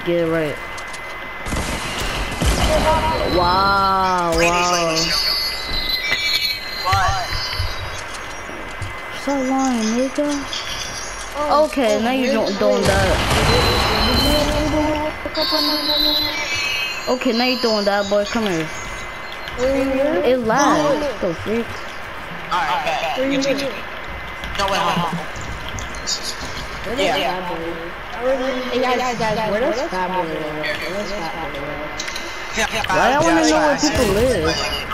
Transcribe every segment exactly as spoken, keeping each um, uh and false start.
get it right. Wow, wow. So lying, nigga. Okay, now you don't doing that. Okay, now you doing that, boy. Come here. It lags. Go freak. Alright, bet. You take it. No, wait, hold on. Yeah. Hey guys, guys, where does Fat Boy live? Where does Fat Boy live? Why I wanna know where people live?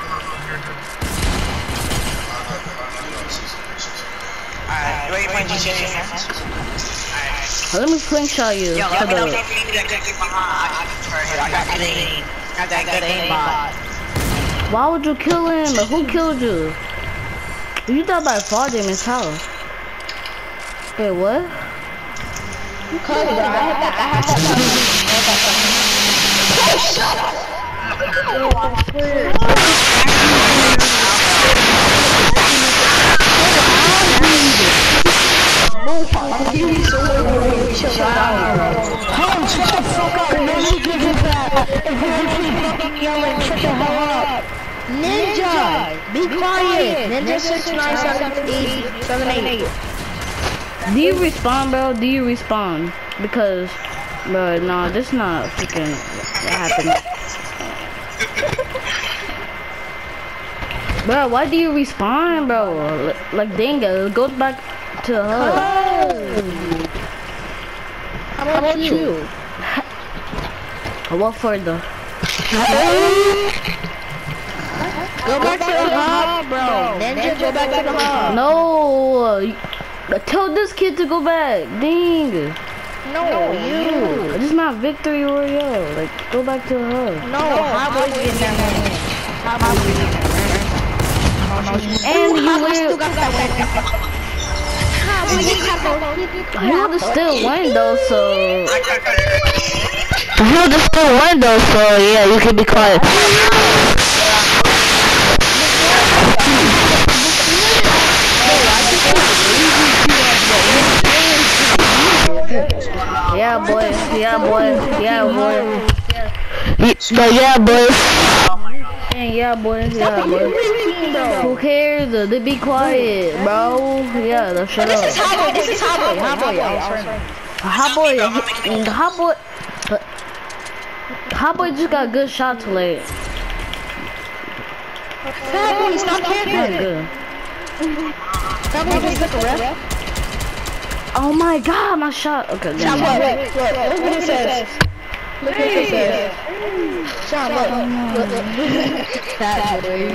Alright, where you find G J? Let me slingshot you. Yo, let me know if you need to get behind. I got good aim. Got that good aim bot. Why would you kill him? Who killed you? You died by father in his house. Wait, what? Cause bro, I had that, I had that. Oh, shut up! Yo, I swear. Shut up, Tom, shut the fuck up. No, you give it back. If you keep fucking yelling, shut the hell up. Ninja, be quiet. Ninja six nine seven eight seven eight. Do you respawn, bro? Do you respawn? Because, bro, nah, this not freaking what happened. Bro, why do you respawn, bro? Like, Dingo, go back to the hub. How about you? What for the? Go back to the hub, bro. Ninja, go back to the hub. No. Tell this kid to go back. Ding. No, you. This is not Victory Royale. Like, go back to the hub. No, how about you get that win? How about you get that win? And you will. He would still win though, so. He would still win though, so yeah, you can be quiet. Yeah, boy. Yeah, boy. Yeah, boy. But yeah, boy. Yeah, boy. Yeah, boy. Who cares? They be quiet, bro. Yeah, the shut up. This is Hot Boy. This is Hot Boy. Hot Boy. Hot Boy. Hot Boy. Hot Boy just got good shots late. Fat Boy, stop camping. Fat Boy, just took a rep. Oh my god, my shot. Okay, Sean, look, look, look, look what it says. Look what it says. Sean, look, look, look. Fat Boy.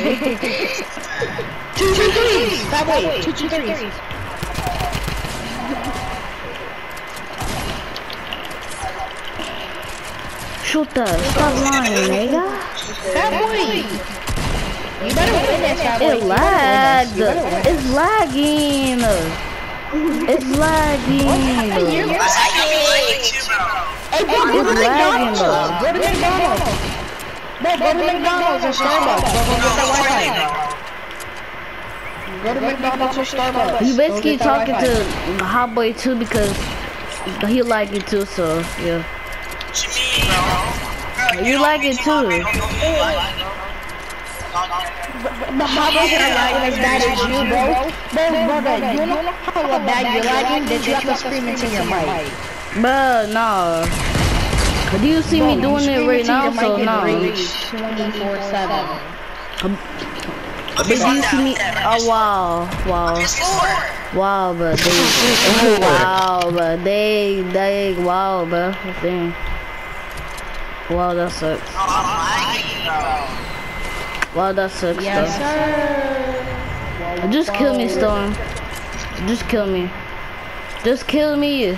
Two, two, threes. Fat Boy, two, two, threes. Shoot that. Stop lying, nigga. Fat Boy. You better win this, Fat Boy. It lagged. It's lagging. It's lagging. Hey, bro, go to McDonald's. Go to McDonald's. Bro, go to McDonald's or Starbucks. Go get that Wi-Fi. Go to McDonald's or Starbucks. You basically talking to Hot Boy too because he like it too, so yeah. You like it too. But how about you're lagging as bad as you, bro? Bro, brother, you know how bad you're lagging that you have to scream into your mic. Bruh, nah. Do you see me doing it right now? So no. twenty-four seven. But do you see me? Oh wow, wow, wow, but they, wow, but they, they, wow, but dang, wow, that sucks. Wow, that sucks. Yes, though. sir. Just kill me, Storm. Just kill me. Just kill me.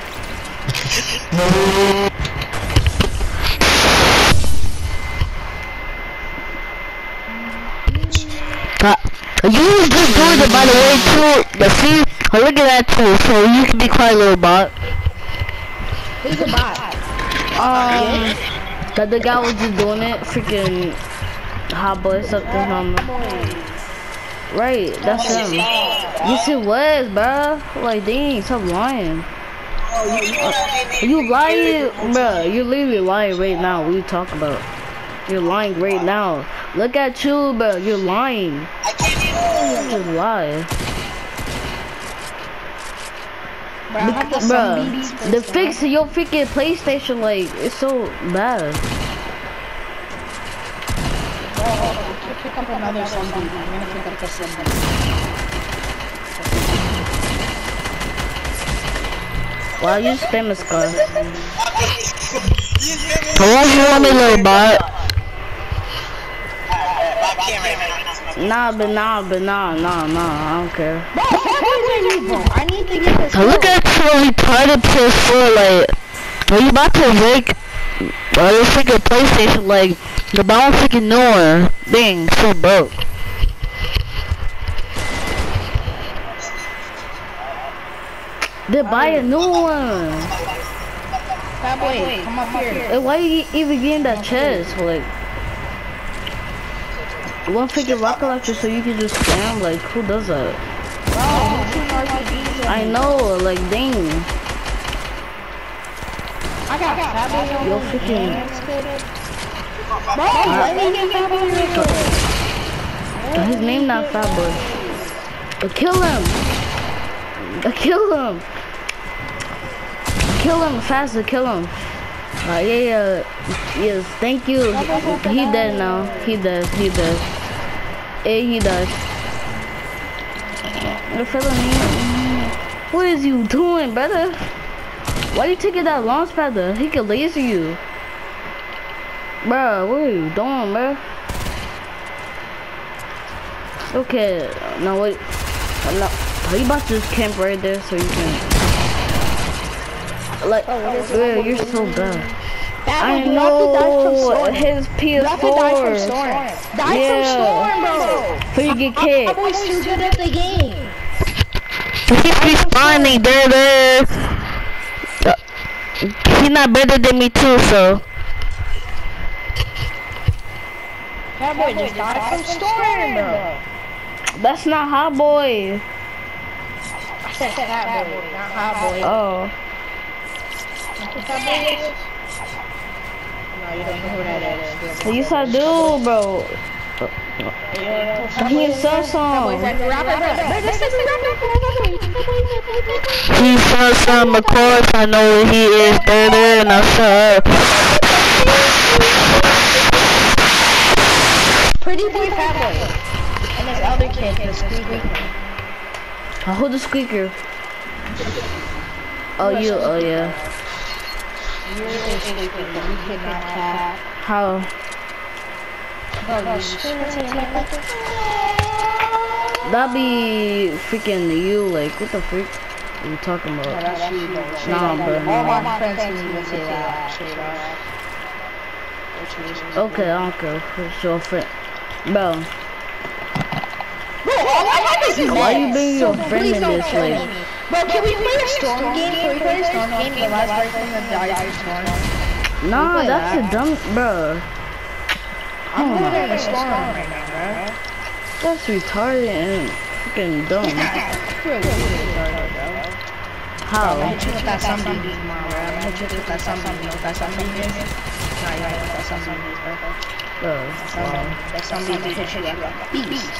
Uh, you was just doing it by the way too. But see, oh, look at that too. So you can be quiet, little bot. Who's a bot? Um, that the guy was just doing it. Freaking Hot Boy something. Um, right, that's him. Yes, it was, bro. Like, dang, stop lying. You lying, bruh. You're literally lying right now. What are you talking about? You're lying right now. Look at you, bruh. You're lying. I can't move. You're lying. Bruh, Bruh, the fix to your freaking PlayStation, like, it's so bad. Bro, pick up another zombie. I'm gonna pick up the zombie. Wow, you spam a scar. What you want me, little bot? Nah, but nah, but nah, nah, nah, I don't care. Bro, I need to get this. Look at your retarded P S four, like, when you about to break uh, your freaking PlayStation, like, the bottom freaking new one. Dang, so broke. Then buy a new one. Bad boy, come up here. Like, why you even getting that chest? Like, one freaking rocket launcher so you can just spam. Like, who does that? I know, like, dang. I got bad boy. Yo, freaking. Bro, let me get bad boy real quick. His name not Fat Boy. But kill him. Uh, kill him. Kill him faster. Kill him. Uh, yeah, yeah. Yes, thank you. He dead now. He dead. He dead. Hey, he died. The fella name. What is you doing, brother? Why you taking that launch pad there? He can laser you. Bruh, what are you doing, bruh? Okay, now wait. Now, are you about to just camp right there so you can... Like, oh, bro, you're so bad. I know, his P S four. Die from Storm. Die Yeah. from Storm, bro. So you get kicked. That boy's too good at the game. He's responding, there, there. Uh, He's not better than me too, so. That boy just died from Storm, bro. That's not Hot Boy. I said Fat Boy, not Hot Boy. Oh. Fat Boy is? No, you don't know who that is. Yes, I do, bro. He in Samsung. He's from some of course, I know he is better, and I saw. Pretty boy Fat Boy. And this other kid, the squeaker. Uh, who the squeaker? Oh, you. Oh, yeah. You're the squeaker. You cannot cap. How? Bro, you screaming to me like that? That be freaking you. Like, what the freak are you talking about? That's you, bro. Nah, bro. All Nah. my friends need to say that. Straight up. Okay, I don't care. It's your friend. Bro, Bro, all I have is why you bring your friend in this? Like, Bro, can we play a Storm game? Can we play a Storm game? The last person that died for Storm. nah, that's a dumb. Bro, I'm going in a Storm right now, bro. that's retarded and freaking dumb. How? I'm gonna hit you with that zombie beat tomorrow, bro. I'm gonna hit you with that zombie. You know what that zombie is? Nah, you don't know what that zombie is, bro. Bro, wow. That zombie beat hit you like a beast.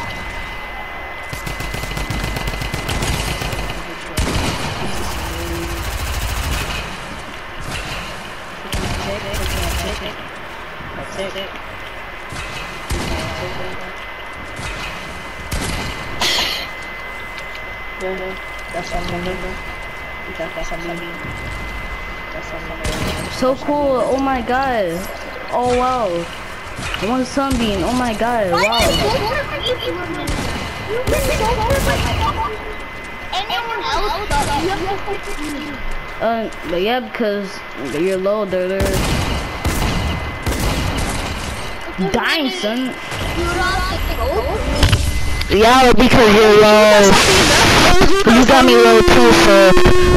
That's it. That's something. That's something. That's something. So cool. Oh my god. Oh wow. I want a sunbeam. Oh my god. Wow. Uh, but yeah, because you're low, there, there. Dying, son. Yeah, because you're low. You got me low too, so.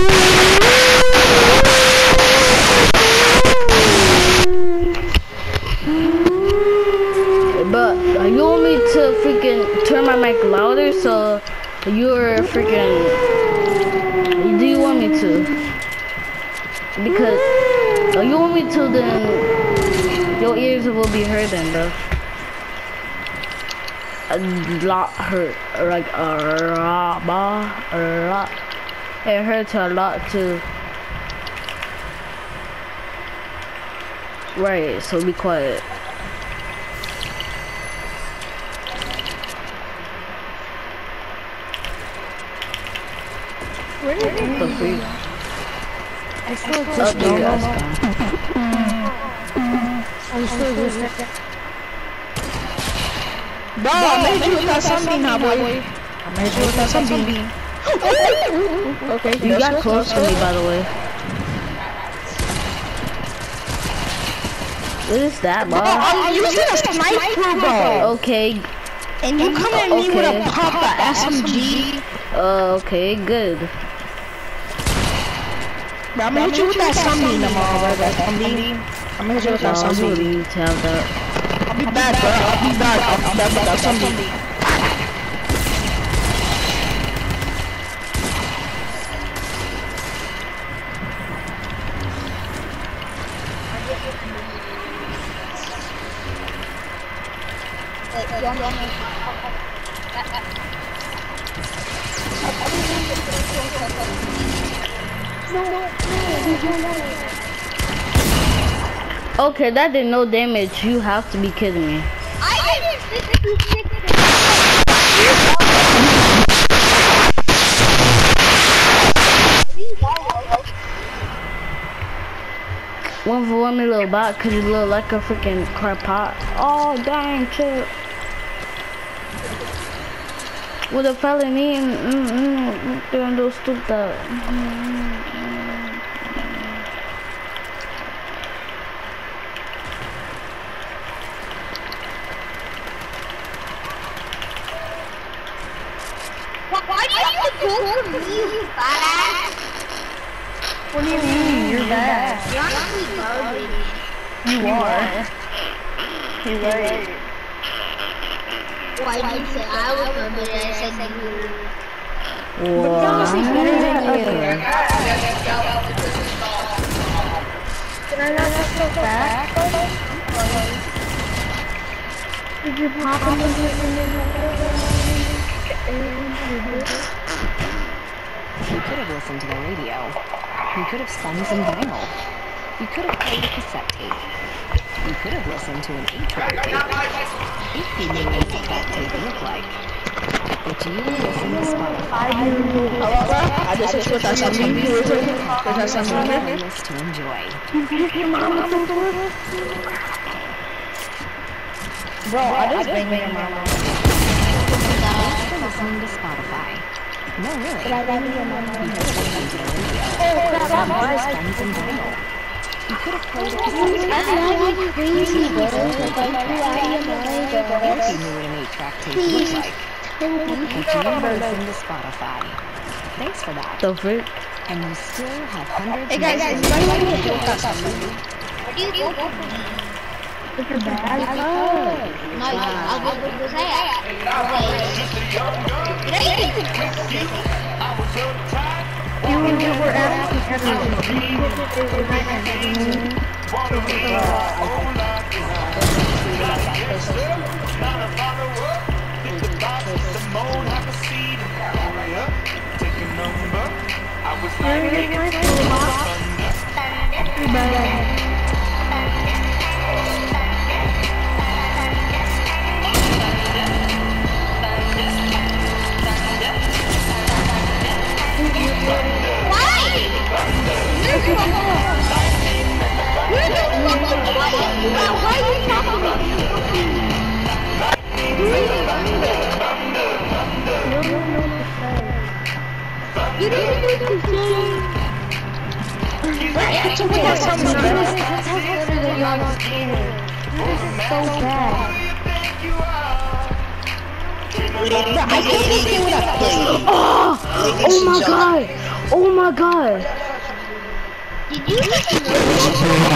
But uh, you want me to freaking turn my mic louder so you're freaking. Do you want me to? Because oh, you want me to, then your ears will be hurting, bro. A lot hurt, like a lot, a lot. It hurts a lot too. Right, so be quiet. Where did it The free. I still Up just there, normal. that's I'm still just Bro, I made you with that sunbeam now, boy. I made you with that sunbeam. Okay, You got close to me, by the way. What is that, bro? I'm using a sniper, bro. Okay, And you come at me with Okay. a pop a S M G. uh, okay, good. Bro, I'm gonna hit you with that sunbeam tomorrow, bro. That sunbeam. I'm gonna hit you with No, that I really sunbeam. need to have that. I'll be back, bro. I'll be back. I'll be back with that sunbeam. Okay, that did no damage. You have to be kidding me. One for one, me little bot, cause you look like a freaking car pot. Oh, dang, chill. With a felony and mm, mm, doing those stupid. Why do you go for me, you badass? What do you mean? You're bad. You're honestly garbage. You are. You're right. Why did you say I was garbage? I said you were. You're honestly better than you. Did I not just go back? Did you pop in the You could have listened to the radio. You could have spun some vinyl. You could have played a cassette tape. You could have listened to an eight-track tape. If you knew what that tape looked like. But you listened to Spotify. I just switched with that something. With that something. Playlist to enjoy. Bro, I just banged your mama. Thanks for listening to Spotify. No, really. Did I bang your mama? You could have listened to the radio. Oh, crap, I'm You could have right. spun some vinyl. You could have played a cassette tape. I'm crazy, bro. Like, you out of your mind, bro. If you knew what an eight-track tape looked like. But you listened to Spotify. Thanks for that. The frick? And you still have hundreds Hey, guys, guys, of you might want to do that something. Where do you go for me? It's a bad code. No, I was going to say it. Wait. Did I even You were asking everyone. You didn't do the same. That's what that sounds like. That's better than y'all not scared. This is so bad. I can't make it with a pistol. Oh! Oh my god! Oh my god! Did you just know?